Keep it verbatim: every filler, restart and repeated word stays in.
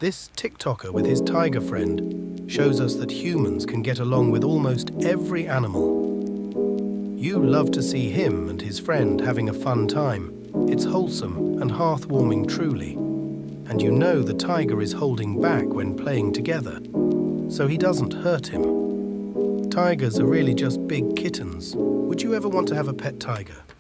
This TikToker with his tiger friend shows us that humans can get along with almost every animal. You love to see him and his friend having a fun time. It's wholesome and heartwarming truly. And you know the tiger is holding back when playing together, so he doesn't hurt him. Tigers are really just big kittens. Would you ever want to have a pet tiger?